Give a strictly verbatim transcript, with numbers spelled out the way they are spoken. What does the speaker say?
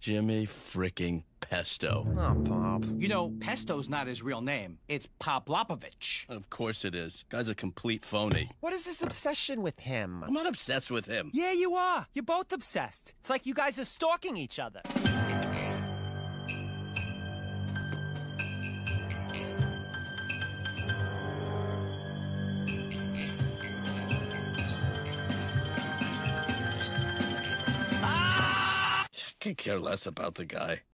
Jimmy fricking Pesto. Oh, Pop. You know, Pesto's not his real name. It's Poplopovich. Of course it is. Guy's a complete phony. What is this obsession with him? I'm not obsessed with him. Yeah, you are. You're both obsessed. It's like you guys are stalking each other. I could care less about the guy.